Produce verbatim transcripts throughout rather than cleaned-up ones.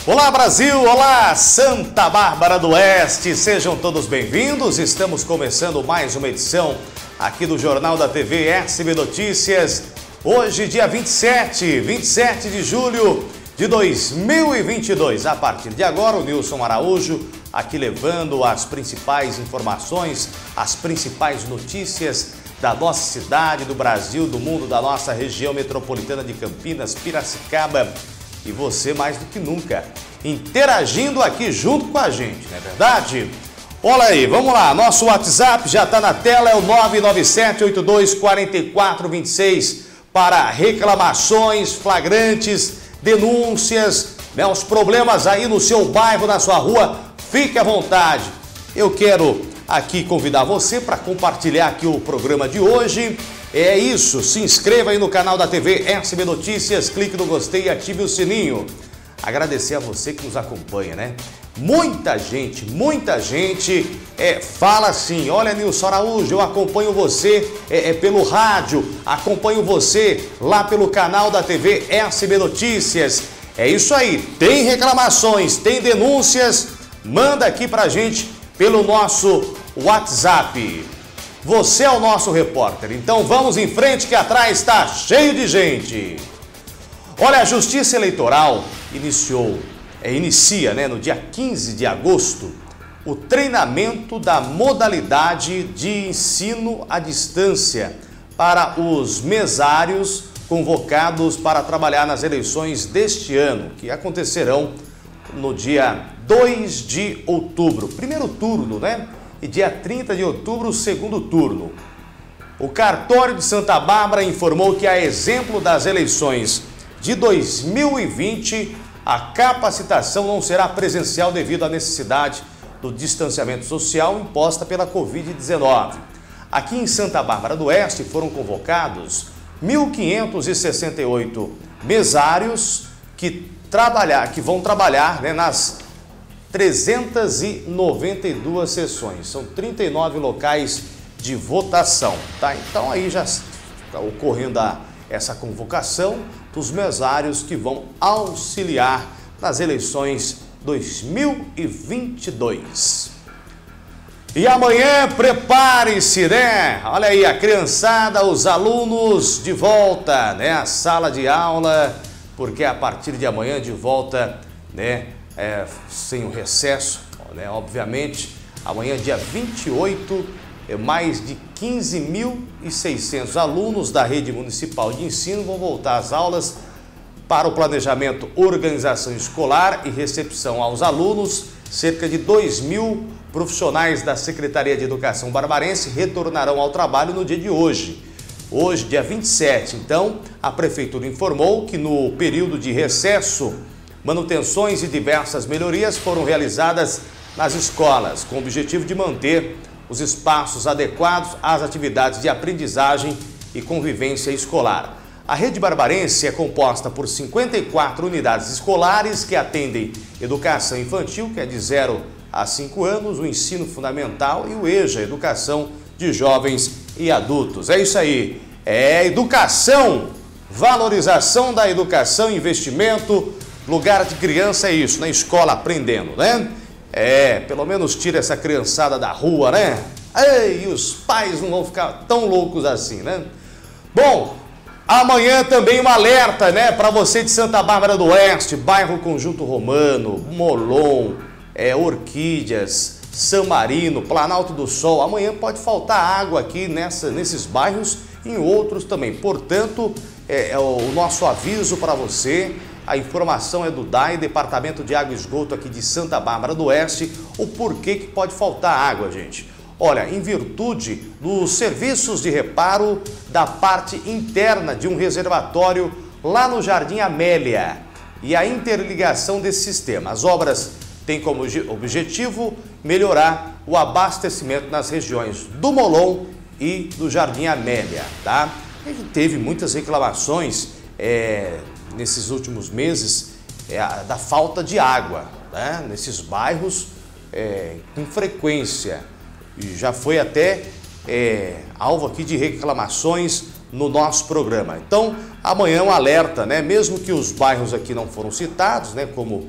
Olá Brasil, olá Santa Bárbara do Oeste, sejam todos bem-vindos. Estamos começando mais uma edição aqui do Jornal da T V S B Notícias. Hoje, dia vinte e sete, vinte e sete de julho de dois mil e vinte e dois. A partir de agora, o Nilson Araújo aqui levando as principais informações, as principais notícias da nossa cidade, do Brasil, do mundo, da nossa região metropolitana de Campinas, Piracicaba. E você mais do que nunca interagindo aqui junto com a gente, não é verdade? Olha aí, vamos lá, nosso WhatsApp já está na tela, é o nove nove sete, oito dois quatro quatro dois seis para reclamações, flagrantes, denúncias, né, os problemas aí no seu bairro, na sua rua, fique à vontade. Eu quero aqui convidar você para compartilhar aqui o programa de hoje. É isso, se inscreva aí no canal da T V S B Notícias, clique no gostei e ative o sininho. Agradecer a você que nos acompanha, né? Muita gente, muita gente é, fala assim, olha Nilson Araújo, eu acompanho você é, é, pelo rádio, acompanho você lá pelo canal da T V S B Notícias. É isso aí, tem reclamações, tem denúncias, manda aqui pra gente pelo nosso WhatsApp. Você é o nosso repórter, então vamos em frente que atrás está cheio de gente. Olha, a Justiça Eleitoral iniciou, é, inicia né, no dia quinze de agosto o treinamento da modalidade de ensino à distância para os mesários convocados para trabalhar nas eleições deste ano, que acontecerão no dia dois de outubro, primeiro turno, né? E dia trinta de outubro, o segundo turno. O cartório de Santa Bárbara informou que, a exemplo das eleições de dois mil e vinte, a capacitação não será presencial devido à necessidade do distanciamento social imposta pela Covid dezenove. Aqui em Santa Bárbara do Oeste foram convocados mil quinhentos e sessenta e oito mesários que, trabalhar, que vão trabalhar né, nas trezentas e noventa e duas sessões, são trinta e nove locais de votação, tá? Então aí já está ocorrendo a, essa convocação dos mesários que vão auxiliar nas eleições dois mil e vinte e dois. E amanhã prepare-se, né? Olha aí a criançada, os alunos de volta, né? A sala de aula, porque a partir de amanhã de volta, né? É, sem o recesso, né? Obviamente, amanhã dia vinte e oito, é, mais de quinze mil e seiscentos alunos da rede municipal de ensino vão voltar às aulas para o planejamento, organização escolar e recepção aos alunos. Cerca de dois mil profissionais da Secretaria de Educação barbarense retornarão ao trabalho no dia de hoje. Hoje, dia vinte e sete, então, a Prefeitura informou que no período de recesso, manutenções e diversas melhorias foram realizadas nas escolas, com o objetivo de manter os espaços adequados às atividades de aprendizagem e convivência escolar. A rede barbarense é composta por cinquenta e quatro unidades escolares que atendem educação infantil, que é de zero a cinco anos, o ensino fundamental e o EJA, educação de jovens e adultos. É isso aí, é educação, valorização da educação, investimento. Lugar de criança é isso, na escola aprendendo, né? É, pelo menos tira essa criançada da rua, né? Ei, os pais não vão ficar tão loucos assim, né? Bom, amanhã também um alerta, né? Para você de Santa Bárbara do Oeste, bairro Conjunto Romano, Molon, é, Orquídeas, San Marino, Planalto do Sol. Amanhã pode faltar água aqui nessa, nesses bairros e em outros também. Portanto, é, é o nosso aviso para você. A informação é do D A E, Departamento de Água e Esgoto aqui de Santa Bárbara do Oeste. O porquê que pode faltar água, gente? Olha, em virtude dos serviços de reparo da parte interna de um reservatório lá no Jardim Amélia e a interligação desse sistema. As obras têm como objetivo melhorar o abastecimento nas regiões do Molon e do Jardim Amélia, tá? A gente teve muitas reclamações é, nesses últimos meses é, da falta de água, né? Nesses bairros é, com frequência. E já foi até é, alvo aqui de reclamações no nosso programa. Então, amanhã um alerta, né? Mesmo que os bairros aqui não foram citados, né? Como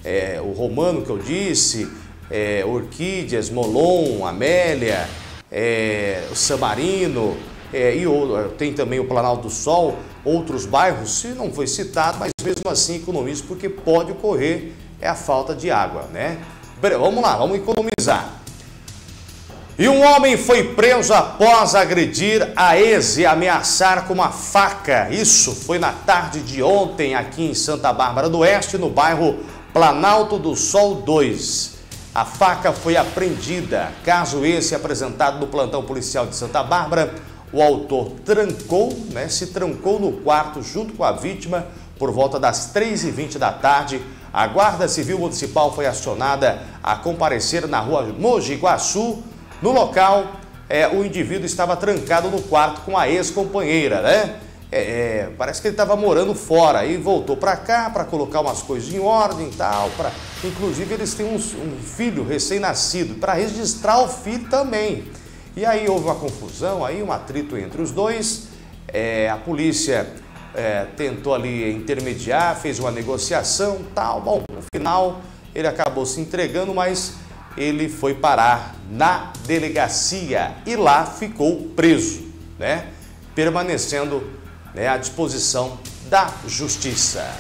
é, o Romano que eu disse, é, Orquídeas, Molon, Amélia, é, o Samarino, é, e o, tem também o Planalto do Sol, outros bairros, se não foi citado, mas mesmo assim economiza, porque pode ocorrer é a falta de água, né? Vamos lá, vamos economizar. E um homem foi preso após agredir a ex e ameaçar com uma faca. Isso foi na tarde de ontem aqui em Santa Bárbara do Oeste, no bairro Planalto do Sol dois. A faca foi apreendida. Caso esse apresentado no plantão policial de Santa Bárbara, o autor trancou, né, se trancou no quarto junto com a vítima por volta das três e vinte da tarde. A Guarda Civil Municipal foi acionada a comparecer na rua Mogi Guaçu. No local, é, o indivíduo estava trancado no quarto com a ex-companheira, né? É, é, parece que ele estava morando fora e voltou para cá para colocar umas coisas em ordem e tal. Pra... Inclusive, eles têm um, um filho recém-nascido, para registrar o filho também. E aí houve uma confusão, aí um atrito entre os dois. É, a polícia é, tentou ali intermediar, fez uma negociação e tal. Bom, no final, ele acabou se entregando, mas ele foi parar na delegacia e lá ficou preso, né? Permanecendo, né, à disposição da justiça.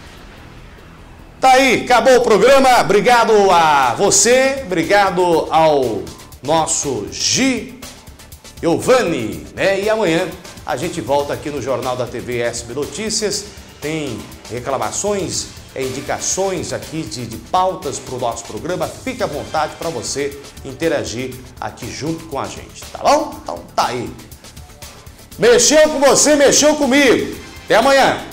Tá aí, acabou o programa. Obrigado a você, obrigado ao nosso Giovanni, né? E amanhã a gente volta aqui no Jornal da T V S B Notícias. Tem reclamações, indicações aqui de, de pautas para o nosso programa. Fique à vontade para você interagir aqui junto com a gente, tá bom? Então tá aí. Mexeu com você, mexeu comigo. Até amanhã.